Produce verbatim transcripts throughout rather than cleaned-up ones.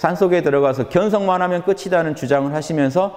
산속에 들어가서 견성만 하면 끝이다는 주장을 하시면서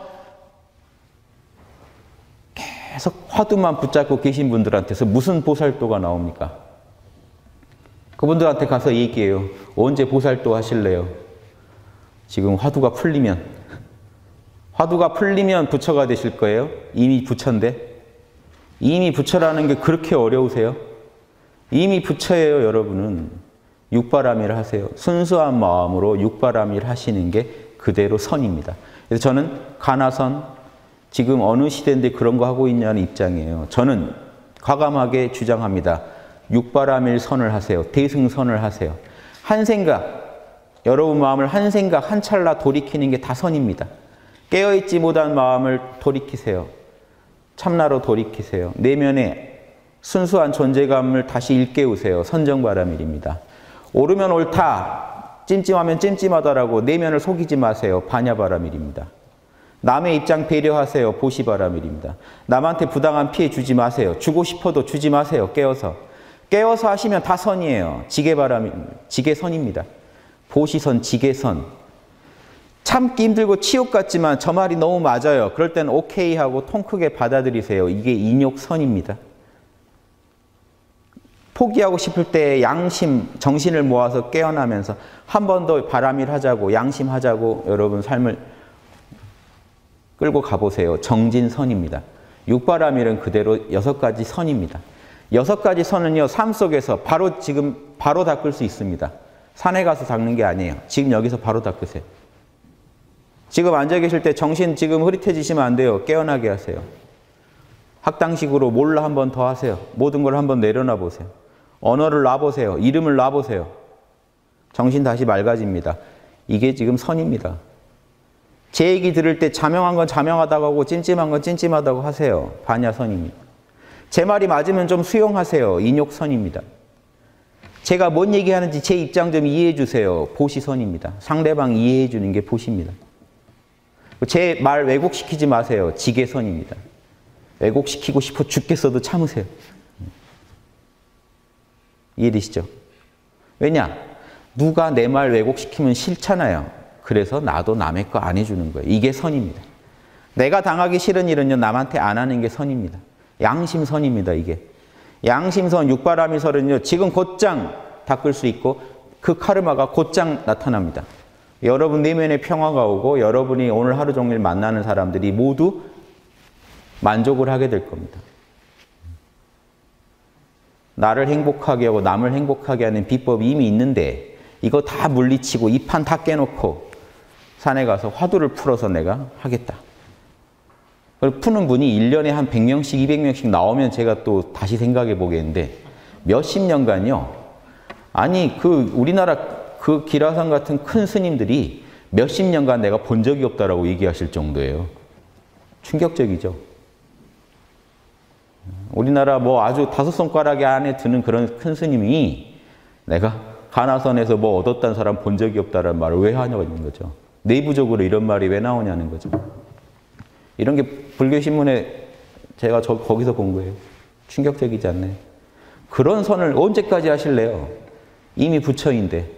계속 화두만 붙잡고 계신 분들한테서 무슨 보살도가 나옵니까? 그분들한테 가서 얘기해요. 언제 보살도 하실래요? 지금 화두가 풀리면. 화두가 풀리면 부처가 되실 거예요? 이미 부처인데? 이미 부처라는 게 그렇게 어려우세요? 이미 부처예요, 여러분은. 육바람일 하세요. 순수한 마음으로 육바람일 하시는 게 그대로 선입니다. 그래서 저는 가나선, 지금 어느 시대인데 그런 거 하고 있냐는 입장이에요. 저는 과감하게 주장합니다. 육바람일 선을 하세요. 대승선을 하세요. 한 생각, 여러분 마음을 한 생각, 한 찰나 돌이키는 게 다 선입니다. 깨어있지 못한 마음을 돌이키세요. 참나로 돌이키세요. 내면에 순수한 존재감을 다시 일깨우세요. 선정바람일입니다. 옳으면 옳다, 찜찜하면 찜찜하다라고 내면을 속이지 마세요. 반야바람일입니다. 남의 입장 배려하세요. 보시바람일입니다. 남한테 부당한 피해 주지 마세요. 주고 싶어도 주지 마세요. 깨어서. 깨어서 하시면 다 선이에요. 지게바람이, 지게선입니다. 보시선, 지게선. 참기 힘들고 치욕 같지만 저 말이 너무 맞아요. 그럴 땐 오케이 하고 통 크게 받아들이세요. 이게 인욕선입니다. 포기하고 싶을 때 양심, 정신을 모아서 깨어나면서 한 번 더 바람일 하자고, 양심하자고 여러분 삶을 끌고 가보세요. 정진선입니다. 육바람일은 그대로 여섯 가지 선입니다. 여섯 가지 선은요, 삶 속에서 바로 지금 바로 닦을 수 있습니다. 산에 가서 닦는 게 아니에요. 지금 여기서 바로 닦으세요. 지금 앉아 계실 때 정신 지금 흐릿해지시면 안 돼요. 깨어나게 하세요. 학당식으로 몰라 한 번 더 하세요. 모든 걸 한번 내려놔 보세요. 언어를 놔보세요. 이름을 놔보세요. 정신 다시 맑아집니다. 이게 지금 선입니다. 제 얘기 들을 때 자명한 건 자명하다고 하고 찜찜한 건 찜찜하다고 하세요. 반야선입니다. 제 말이 맞으면 좀 수용하세요. 인욕선입니다. 제가 뭔 얘기하는지 제 입장 좀 이해해 주세요. 보시선입니다. 상대방 이해해 주는 게 보시입니다. 제 말 왜곡시키지 마세요. 지게선입니다. 왜곡시키고 싶어 죽겠어도 참으세요. 이해되시죠? 왜냐? 누가 내 말 왜곡시키면 싫잖아요. 그래서 나도 남의 거 안 해주는 거예요. 이게 선입니다. 내가 당하기 싫은 일은요, 남한테 안 하는 게 선입니다. 양심선입니다, 이게. 양심선, 육바람일선은요, 지금 곧장 닦을 수 있고 그 카르마가 곧장 나타납니다. 여러분 내면에 평화가 오고 여러분이 오늘 하루 종일 만나는 사람들이 모두 만족을 하게 될 겁니다. 나를 행복하게 하고 남을 행복하게 하는 비법이 이미 있는데 이거 다 물리치고 이 판 다 깨놓고 산에 가서 화두를 풀어서 내가 하겠다. 그걸 푸는 분이 일 년에 한 백 명씩 이백 명씩 나오면 제가 또 다시 생각해 보겠는데 몇십 년간요. 아니 그 우리나라 그 기라상 같은 큰 스님들이 몇십 년간 내가 본 적이 없다라고 얘기하실 정도예요. 충격적이죠. 우리나라 뭐 아주 다섯 손가락에 안에 드는 그런 큰 스님이 내가 가나선에서 뭐 얻었다는 사람 본 적이 없다는 말을 왜 하냐고 있는 거죠. 내부적으로 이런 말이 왜 나오냐는 거죠. 이런 게 불교신문에 제가 저 거기서 본 거예요. 충격적이지 않나요? 그런 선을 언제까지 하실래요? 이미 부처인데.